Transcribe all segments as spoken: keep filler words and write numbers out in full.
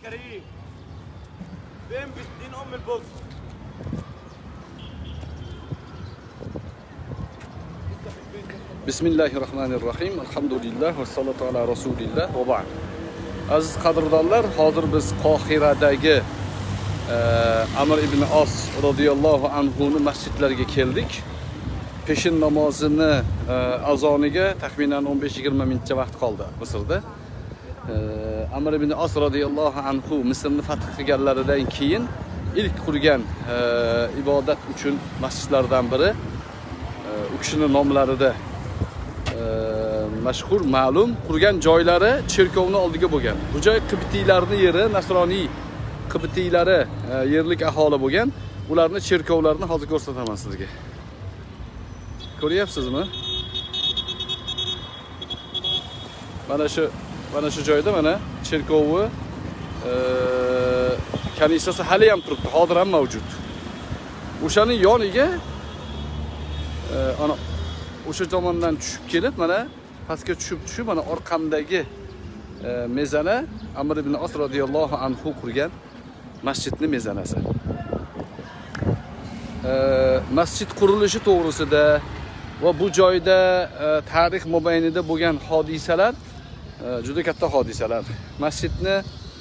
الكريم فين بستين ام البص. Bismillahirrahmanirrahim. Elhamdülillah ve salatu ala Rasulillah ve ba'd. Aziz qadrdonlar, hozir biz Qohiradagi Amr ibn As radhiyallohu anhuning masjidlariga keldik. Peshin namozini azoniga taxminan o'n besh yigirma minutcha vaqt qoldi Misrda. Amr ibn As radhiyallohu anhu Misrni fath qilganlaridan keyin ilk qurgan ibodat uchun masjidlardan biri. U kishining nomlarida mashhur, ma'lum, qurgan joylari cherkovning oldiga bo'lgan. Bu joy Qibtiylarning yeri, Nasroniy Qibtiylari yerlik aholi bo'lgan. Ularning cherkovlarini hozir ko'rsataman sizga. Ko'ryapsizmi? Mana shu mana shu joyda mana cherkovi kanisasi hali ham turibdi, hozir ham mavjud. O'shaning yoniga ana o'sha tomondan tushib kelib, mana pastga tushib tushib mana orqamdagi mezana Amr ibn As radhiyallohu anhu qurgan masjidning mezanasi. Masjid qurilishi to'g'risida va bu joyda tarix mobaynida bo'lgan hodisalar juda katta hodisalar. Masjidni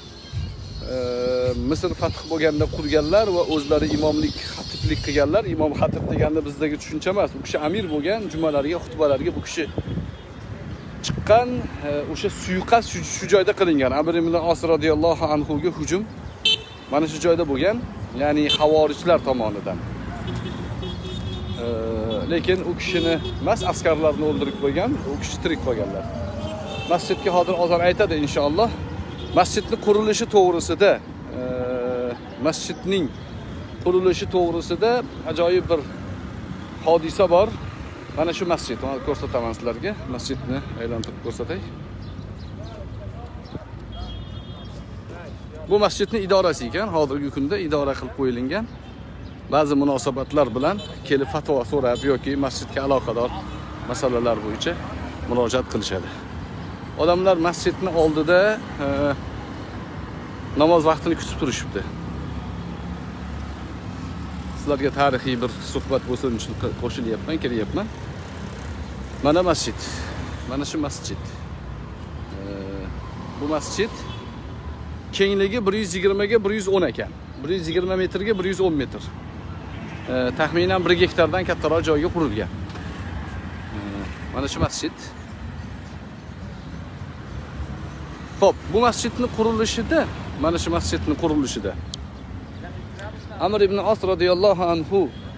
Misr fath bo'lganda qurganlar va o'zlari imomlik, xatiblik qilganlar. Imom xatib deganda bizdagi tushuncha emas. Bu kishi amir bo'lgan, jumalarga, xutbalarga bu kishi chiqqan. O'sha suiqasd shu joyda qilingan. Amr ibn As radhiyallohu anhu ga hujum mana shu joyda bo'lgan, ya'ni havorijlar tomonidan. Lekin u kishini emas, askarlarni o'ldirib qo'ygan, u kishi tirik qolganlar. Masjidga hozir azon aytadi inshaalloh. Masjidning qurilishi to'g'risida, masjidning qurilishi to'g'risida ajoyib bir hodisa bor. Mana shu masjid, mana ko'rsataman sizlarga. Masjidni aylantirib ko'rsatay. Bu masjidning idorasi ekan, hozirgi kunda idora qilib qo'yilgan. Ba'zi munosabatlar bilan kelib fatvo so'rab yoki masjidga aloqador masalalar bo'yicha murojaat qilishadi. Odamlar masjidning oldida e, namoz vaqtini kutib turishibdi. Sizlarga tarixiy bir suhbat bo'lsin uchun qo'shilyapman, kelyapman. Mana masjid. Mana shu masjid. E, bu masjid kengligi bir yuz yigirma ga bir yuz o'n ekan. bir yuz yigirma metrga bir yuz o'n metr. E, taxminan bir gektardan kattaroq joyga qurilgan. E, mana shu masjid. Xo'p, bu masjidning qurilishida, mana shu masjidning qurilishida Amr ibn As radhiyallohu anhu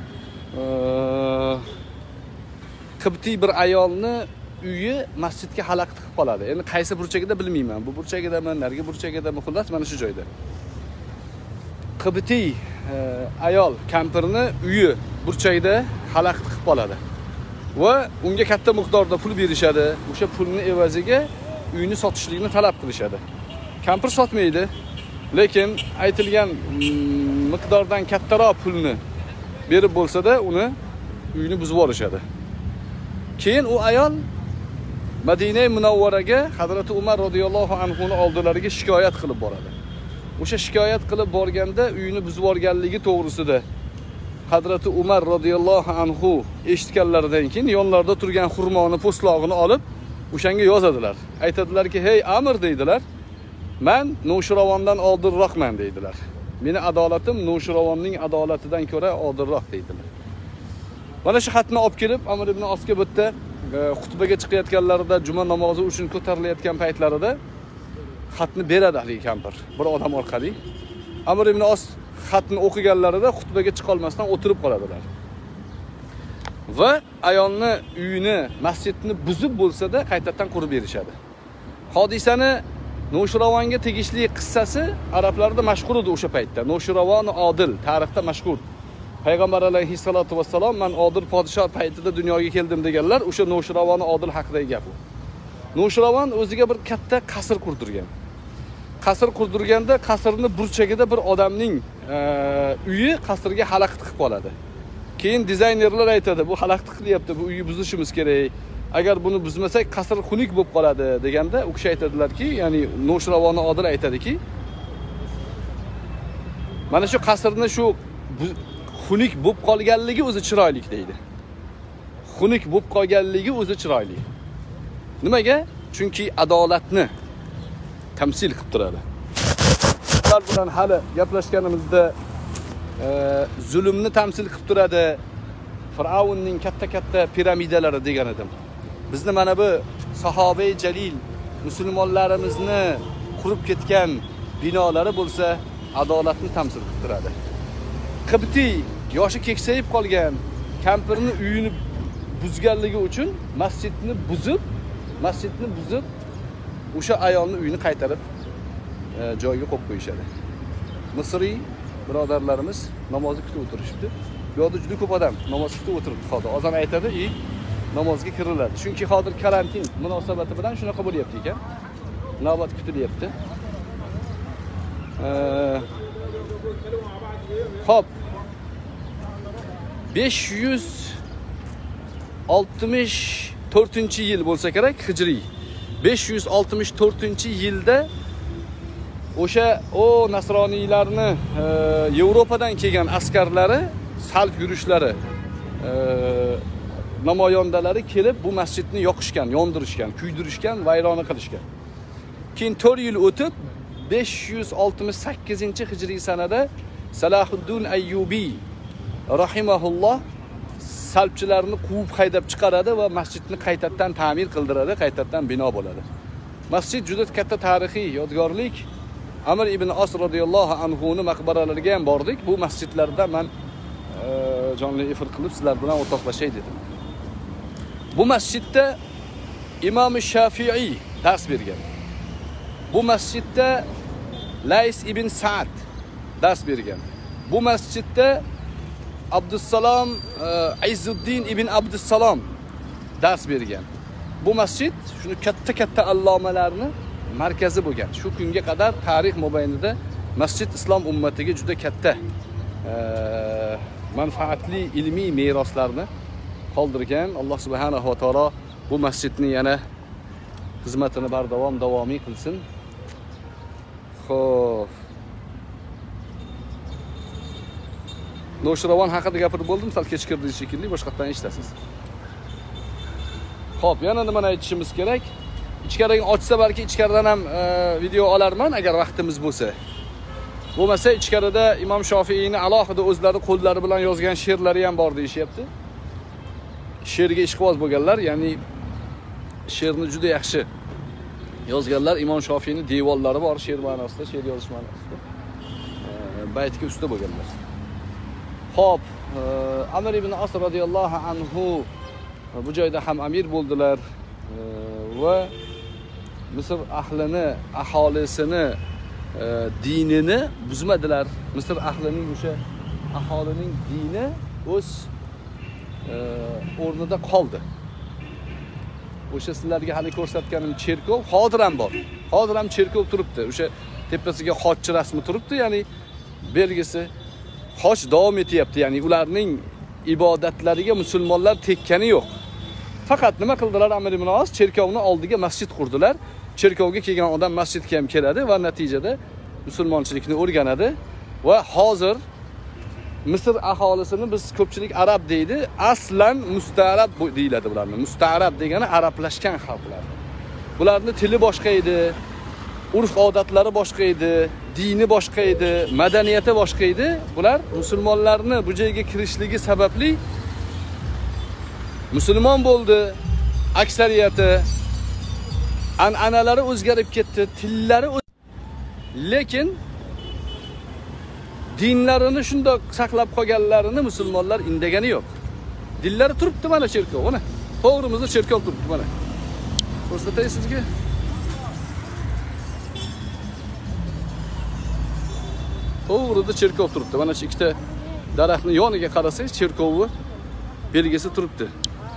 Qibtiy bir ayolni uyi masjidga xalaqit qilib qoladi. Endi qaysi burchagida bilmayman. Bu burchagidami, narigi burchagidami, xullas mana shu joyda. Qibtiy ayol kampirni uyi burchagida xalaqit qilib qoladi. Va unga katta miqdorda pul berishadi. O'sha pulni evaziga uyni sotishlikni talab qilishadi. Kampir sotmaydi, lekin aytilgan miqdordan kattaroq pulni berib bo'lsa-da, uni uyni buzib yuborishadi. Keyin u ayol Madina Munawvaraga Hazrat Umar radhiyallohu anhu ning oldilariga shikoyat qilib boradi. O'sha shikoyat qilib borganda uyni buzib yuborganligi to'g'risida Hazrat Umar radhiyallohu anhu eshitganlaridan keyin yonlarida turgan xurmoni po'stlog'ini olib o'shanga yozadilar. Aytadilarki, "Hey Amr" deydilar. "Men Nushiravondan oldinroqman" deydilar. "Meni adolatim Nushiravonning adolatidan ko'ra oldinroq" deydilar. Mana shu xatni olib kelib Amr ibn Asga bu yerda xutbaga chiqayotganlarida, juma namozi uchun ko'tarilayotgan paytlarida xatni beradi haligi kampir bir odam orqali. Amr ibn As xatni o'qiganlarida xutbaga chiqa olmasdan o'tirib qoladilar. Va ayolni uyini, masjidni buzib bo'lsa-da qaytadan qurib berishadi. Hodisani Nushiravonga tegishli qissasi arablarda mashhur edi o'sha paytda. Nushiravon odil, tarixda mashhur. Payg'ambar alayhissalatu vassalom "Men odil podshoh paytida dunyoga keldim" deganlar, o'sha Nushiravon odil haqidagi gap. Nushiravon o'ziga bir katta qasr qurdirgan. Qasr qurdirganda qasrning burchagida bir odamning uyi qasrga xalaqit qilib qoladi. Keyin dizaynerlar aytadi, bu xalaqit qilyapti, bu uyni buzishimiz kerak. Agar buni buzmasak qasr xunuk bo'lib qoladi deganda, u kishi aytadilarki, ya'ni Nushiravon odil aytadiki, Mana shu qasrni shu xunuk bo'lib qolganligi o'zi chiroyli deydi. Xunuk bo'lib qolganligi o'zi chiroyli. Nimaga? Chunki adolatni tamsil qilib turadi. Ular bilan hali gaplashganimizda e, zulmni tamsil qilib turadi. Fir'avnning katta-katta piramidalari degan edim. Bizni mana bu sahobai jalil musulmonlarimizni qurib ketgan binolari bo'lsa adolatni tamsil qilib turadi. Qibti yoshi keksayib qolgan kampirni uyini buzganligi uchun masjidni buzib, masjidni buzib o'sha ayolning uyini qaytarib e, joyiga qo'yib qo'yishadi. Misriy birodarlarimiz namozni kutib o'tirishibdi. Bu yerda juda ko'p odam namoz kutib o'tiribdi hozir. Azon aytadi, "Ey, namozga kiriladi." Chunki hozir karantin munosabati bilan shunaqa bo'lyapti ekan. Navbat kutilyapti. Hop. besh yuz oltmish to'rtinchi yil bo'lsa kerak, hijriy. besh yuz oltmish to'rtinchi yilda o'sha o nasroniylarni e, Yevropadan kelgan askarlari salb yurishlari e, namoyandalari kelib bu masjidni yoqishgan, yondirishgan, kuydirishgan, vayrona qilishgan. Keyin to'rt yil o'tib besh yuz oltmish sakkizinchi hijriy sanada Salahuddin Ayyubiy rahimahulloh salbchilarni quvib haydab chiqaradi va masjidni qaytadan ta'mir qildiradi, qaytadan bino bo'ladi. Masjid juda katta tarixiy yodgorlik. Amr ibn As radhiyallohu anhu ning maqbaralariga ham bordik. Bu masjidlarda men e, jonli efir qilib sizlar bilan o'rtoqlashay dedim. Bu masjidda Imom Shafiiy dars bergan. Bu masjidda Lays ibn Sa'd dars bergan. Bu masjidda Abdussalom uh, Izzuddin ibn Abdussalom dars bergan. Bu masjid shuni katta-katta allomalarni markazi bo'lgan. Shu kunga qadar tarix mobaynida masjid islom ummatiga juda katta uh, manfaatli ilmiy meroslarni qoldirgan. Alloh subhanahu va taolo bu masjidni yana xizmatini bardavom davomiy qilsin. Xo'p. No'shravon haqida gapirib bo'ldim, sal kechikirdi shekilli, boshqatdan eshitasiz. Xo'p, yana nimani aytishimiz kerak? Ichkariga ochsa balki ichkaridan ham e, video olarman agar vaqtimiz bo'lsa. Bo'lmasa ichkarida Imom Shofiiyning alohida o'zlari qo'llari bilan yozgan she'rlari ham bor deyishyapti. She'rga ishqiboz bo'lganlar, ya'ni she'rni juda yaxshi yozganlar. Imom Shofiiyning devorlari bor she'r ma'nosida, she'r yozish ma'nosida. E, baytga usta bo'lganlar. Xo'p, Amr ibn As radhiyallohu anhu bu joyda ham amir bo'ldilar va Misr ahlini, aholisini dinini buzmadilar. Misr ahlining o'sha aholining dini o'z o'rnida qoldi. O'sha sizlarga hali ko'rsatganim cherkov hozir ham bor. Hozir ham cherkov turibdi. O'sha tepasiga xochchi rasmi turibdi, ya'ni belgisi xoch davom etyapti, ya'ni ularning ibodatlariga musulmonlar tekkani yo'q. Faqat nima qildilar Amr ibn As? Cherkovning oldiga masjid qurdilar. Cherkovga kelgan odam masjidga ham keladi va natijada musulmonchilikni o'rganadi va hozir Misr aholisini biz ko'pchilik arab deydi, aslan mustarab deyiladi bularni. Mustarab degani arablashgan xalqlar. Bularning tili boshqa edi, urf-odatlari boshqa edi, dini boshqa edi, madaniyati boshqa edi. Bular musulmonlarni bu joyga kirishligi sababli musulmon bo'ldi. Aksariyati an'analari o'zgarib ketdi, tillari lekin dinlarini shundoq saqlab qolganlarini musulmonlar indagani yo'q. Dillari turibdi mana cherkov, mana. To'g'rimizda cherkov turibdi mana. Ko'rsatay sizga. To'g'rida cherkov turibdi. Mana shu ikkita daraxtning yoniga qarasangiz cherkovni belgisi turibdi.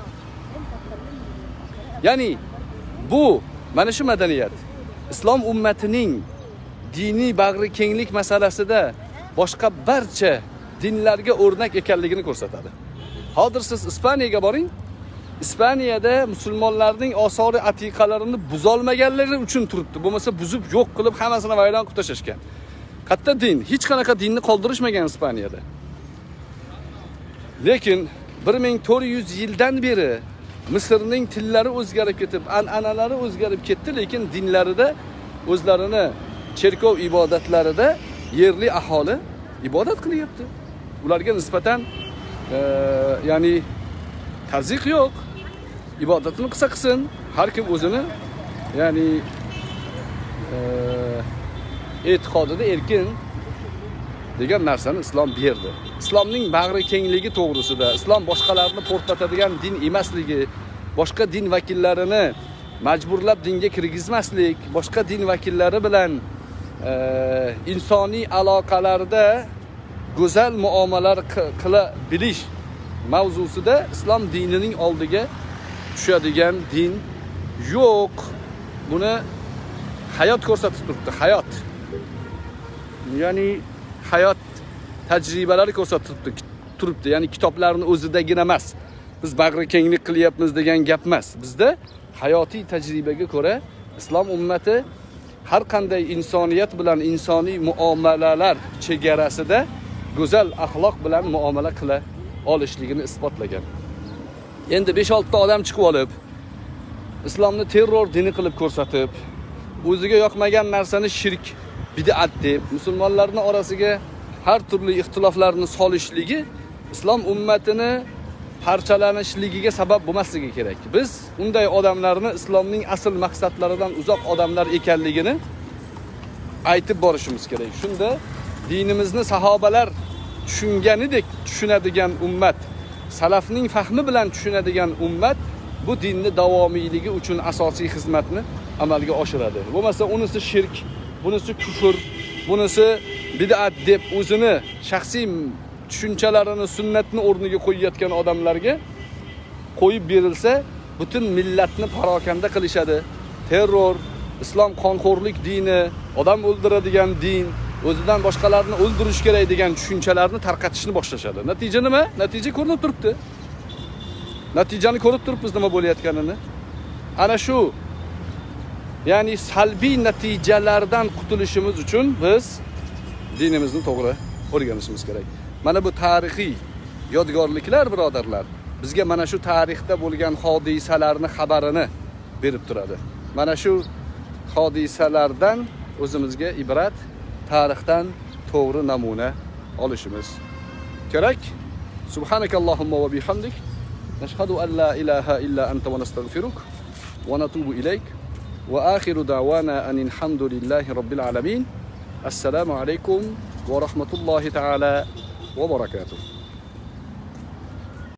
Ya'ni bu mana shu madaniyat islom ummatining diniy bag'ri kenglik masalasida boshqa barcha dinlarga o'rnak ekanligini ko'rsatadi. Hozir siz Ispaniyaga boring. Ispaniyada musulmonlarning osori atiqalarini buzolmaganligi uchun turibdi. Bo'lmasa buzib yo'q qilib hammasini vayron qilib tashlashgan. Qayerda din? Hech qanaqa dinni qoldirishmagan Ispaniyada. Lekin bir ming to'rt yuz yildan beri Misrning tillari o'zgarib ketib, an'analari o'zgarib ketdi, lekin dinlarida o'zlarini cherkov ibodatlarida yerli aholi ibodat qilyapti. Ularga nisbatan e, ya'ni tazyiq yo'q. Ibodatini qilsa qilsin, har kim o'zini ya'ni e, e'tiqodida erkin degan narsani islom berdi. Islomning bag'ri kengligi to'g'risida, islom boshqalarni portlatadigan din emasligi, boshqa din vakillarini majburlab dinga kirgizmaslik, boshqa din vakillari bilan e, insoniy aloqalarda go'zal muomalalar qila bilish mavzusida islom dinining oldiga tushadigan din yo'q. Buni hayot ko'rsatib turibdi, hayot. Ya'ni hayot tajribalari ko'rsatib turibdi. Ya'ni kitoblarning o'zidagina emas. Biz bag'ri kenglik qilyapmiz degan gap emas. Bizda hayotiy tajribaga ko'ra islom ummati har qanday insoniyat bilan insoniy muomalalar chegarasida go'zal axloq bilan muomala qila olishligini isbotlagan. Endi besh olti ta odam chiqib olib, islomni terror dini qilib ko'rsatib, o'ziga yoqmagan narsani shirk, bid'at deb musulmonlarning orasiga har turli ixtiloflarni solishligi islom ummatini parchalanishligiga sabab bo'lmasligi kerak. Biz unday odamlarni islomning asl maqsadlaridan uzoq odamlar ekanligini aytib borishimiz kerak. Shunda dinimizni sahobalar tushunganidek tushunadigan ummat, salafning fahmi bilan tushunadigan ummat bu dinni davomiyligi uchun asosiy xizmatni amalga oshiradi. Bo'lmasa unisi shirk, bunisi kufr, bunisi bid'at deb o'zini shaxsiy tushunchalarini sunnatni o'rniga qo'yayotgan odamlarga qo'yib berilsa, butun millatni parokanda qilishadi. Terror, islom qonxo'rlik dini, odam o'ldiradigan din, o'zidan boshqalarni o'ldirish kerak degan tushunchalarni tarqatishni boshlashadi. Natija nima? Natija ko'rinib turibdi. Natijani ko'rib turibmiz nima bo'layotganini. Ana shu ya'ni salbiy natijalardan qutulishimiz uchun biz dinimizni to'g'ri o'rganishimiz kerak. Mana bu tarixiy yodgorliklar birodarlar bizga mana shu tarixda bo'lgan hodisalarni xabarini berib turadi. Mana shu hodisalardan o'zimizga ibrat, tarixdan to'g'ri namuna olishimiz kerak. Subhanakallohumma va bihamdik, nashhadu an la ilaha illa anta va nastag'firuk va natubu ilayk va akhiru da'wana anil hamdulillahi robbil alamin. Assalomu alaykum va rahmatullohi ta'ala wa barakatuh.